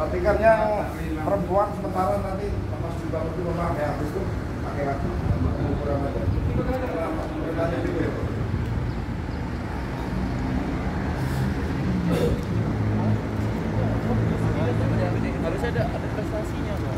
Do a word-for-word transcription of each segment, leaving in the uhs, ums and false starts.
Tapi kan yang perempuan sementara nanti pas juga itu memang ya habis itu pakai lagi kurang aja. Bertanya dulu ya. Harusnya ada ada prestasinya kok.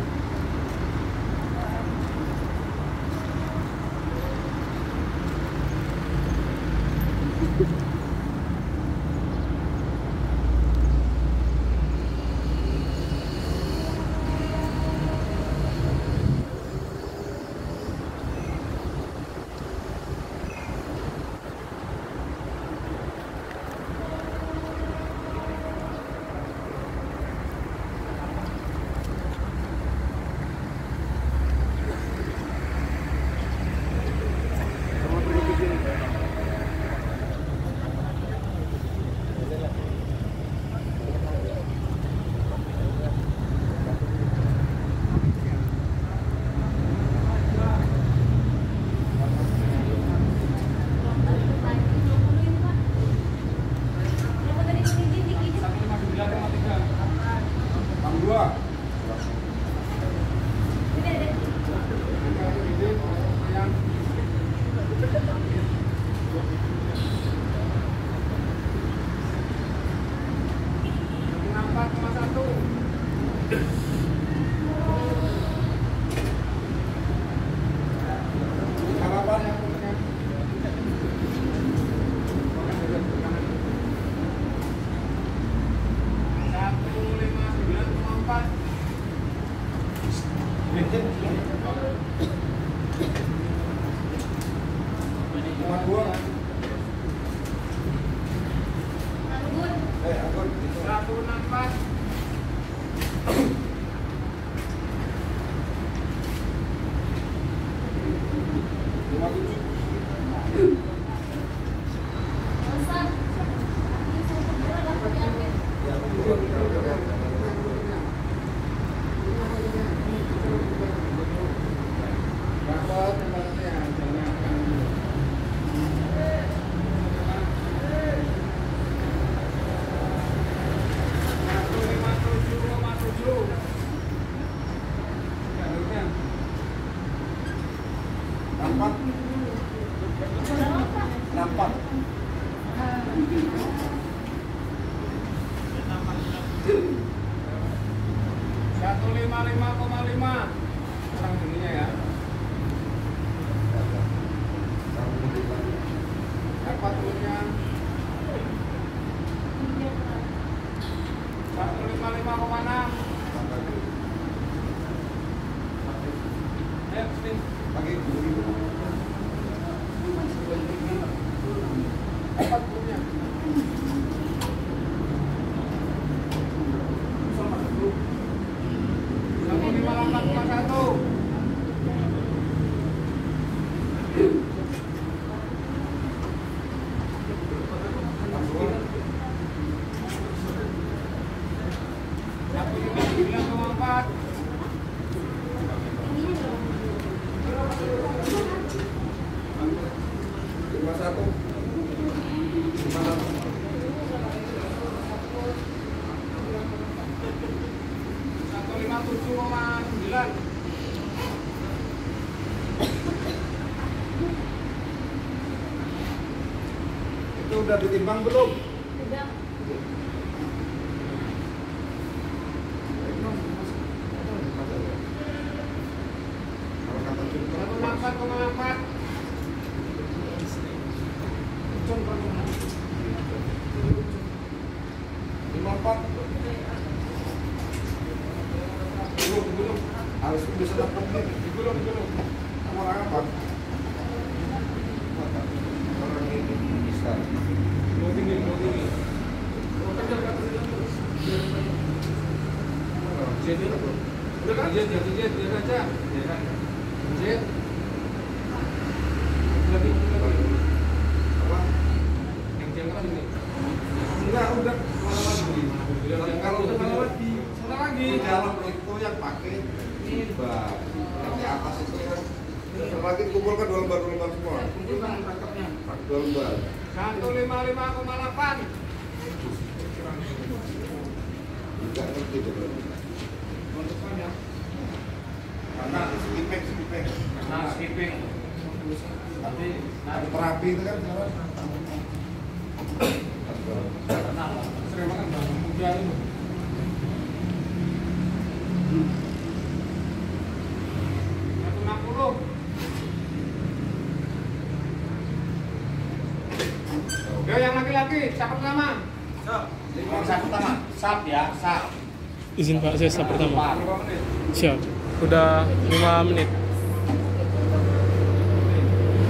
seratus lima puluh lima koma lima orang dunia ya. Apa turunnya? seratus lima puluh lima koma enam. Ayo, spin. Lagi Apa turunnya? seratus lima puluh delapan koma satu. seratus lima puluh sembilan koma empat. lima satu lima satu seratus lima puluh tujuh koma sembilan. itu udah ditimbang belum? Udah. seratus enam puluh empat koma empat. lima empat belum belum harus bisa dapat nih Digulung, digulung. sama orang apa? Orang ini bisa. Mau tinggi, mau tinggi. Jet itu. Udah kan? Jet, jet, jet, jet aja. Ya kan? Jet. Lagi, lagi. Apa? Yang jangka ini. Enggak, udah mana lagi? Yang kalau udah mana lagi? Sana lagi. Di dalam itu yang pakai ini bak. Yang di atas itu kan lagi kumpulkan dua lembar dua lembar semua. Kumpulkan raketnya. Pakai dua lembar. seratus lima puluh lima koma delapan. Enggak ngerti deh. ada terapi itu kan sekarang. Sering makan bawang muda itu. seratus enam puluh. Yo yang laki-laki, siapa pertama? Yang satu pertama, sap ya, sap. Izin Pak, saya sap pertama. Berapa menit? Siap. Udah lima menit.